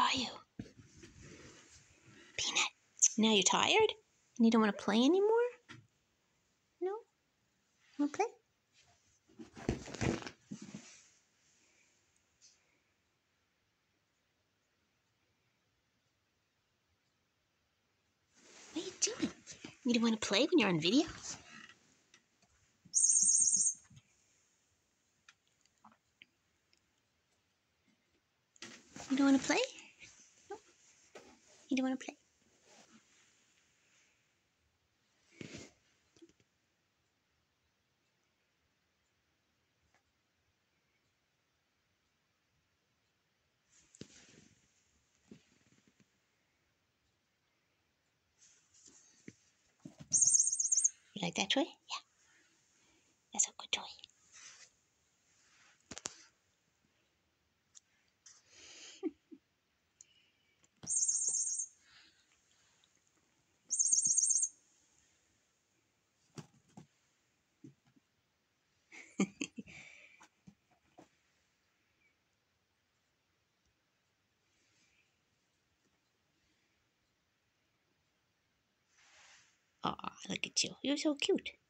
are you? Peanut. Now you're tired? And you don't want to play anymore? No? Want to play? What are you doing? You don't want to play when you're on video? You don't want to play? No? You don't want to play? You like that toy? Yeah. That's a good toy. Aw, look at you. You're so cute.